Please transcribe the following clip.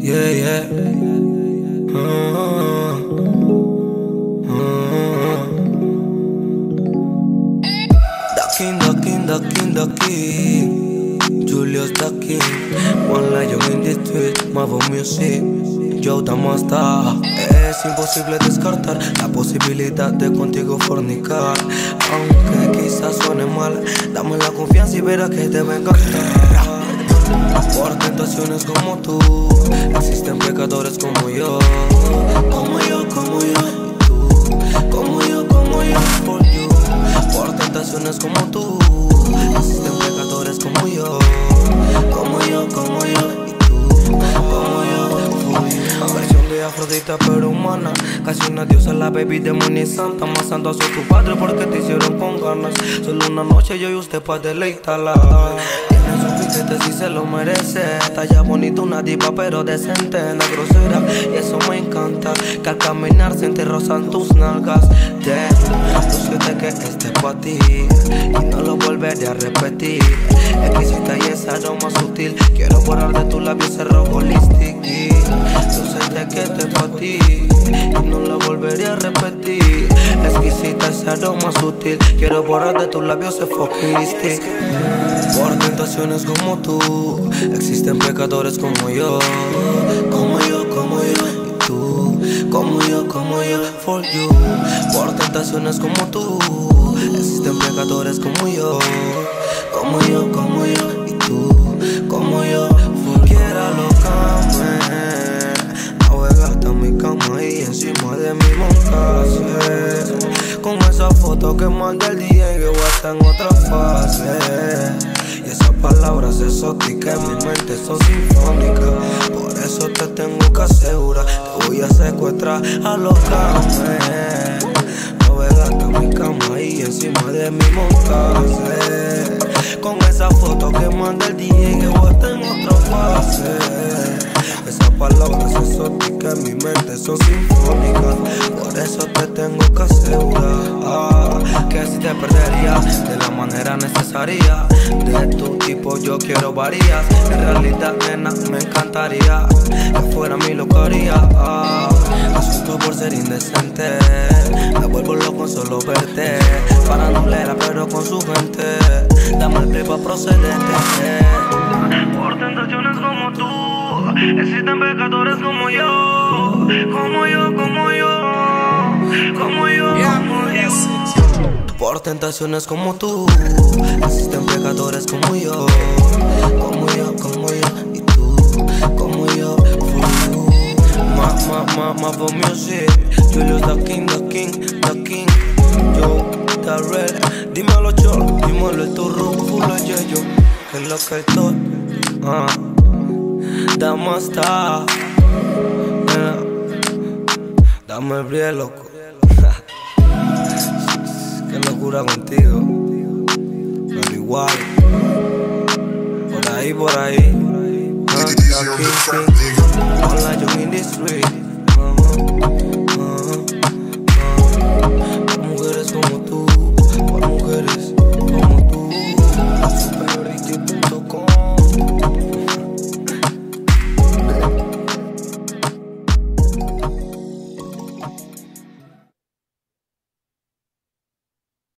Yeah, yeah. The king. Julius the king. One lion in the street, Mavo Music. Yo Damasta. Es imposible descartar la posibilidad de contigo fornicar. Aunque quizás suene mal, dame la confianza y verás que te va a encantar. Por tentaciones como tú, existen pecadores como yo. Como yo, como yo. Y tú, como yo, for you. Por tentaciones como tú, existen pecadores como yo. Como yo, y tú, como yo, for you. Versión de Afrodita pero humana, casi una diosa, la baby demonia y santa. Más santo a tu padre porque te hicieron con ganas. Solo una noche yo y usted pa' deleitarla. Tiene su piquete si se lo merece. Talla bonita, una diva pero decente, no grosera, y eso me encanta. Que al caminar se te rozan tus nalgas. Búsquete que esté pa' ti y no lo volveré a repetir. Exquisita y ese aroma sutil, quiero borrar de tus labios ese rojo lipstick. Búsquete que esté pa' ti y no lo volveré a repetir. Exquisita ese aroma sutil, quiero borrar de tus labios ese fucking lipstick. Por tentaciones como tú, existen pecadores como yo. Como yo, y tú, como yo, for you. Por tentaciones como tú, existen pecadores como yo. Como yo, y tú, como yo, for you. Quiera lo came, navegaste a mi cama y encima de mi montase. Con esa foto que manda el DJ que está en otra fase. Y esas palabras exóticas en mi mente son sinfónicas. Por eso te tengo que asegurar, te voy a secuestrar a los cames. Navegaste a mi cama y encima de mi montase. Con esa foto que manda el DJ que está en otra fase. Esas palabras exóticas en mi mente son sinfónicas. Por eso te tengo que asegurar que si te perdería de la manera necesaria. De tu tipo yo quiero varias. En realidad, nena, me encantaría que fuera mi locaría. Asunto por ser indecente, me vuelvo loco solo verte. Farandulera pero con su gente, dame el play pa' procedente. Por tentaciones como tú, existen pecadores como yo. Como yo, como yo. Por tentaciones como tú, existen pecadores como yo. Como yo, y tú, como yo, for you. Mavo Music, Julius the king. Yo, Darrell, dímelo yo, dímelo el turro, full of yeyo. Que es lo que estoy, Damasta. Dame el brillo, loco. Qué locura contigo. Pero igual, por ahí. The king. All I do in the street.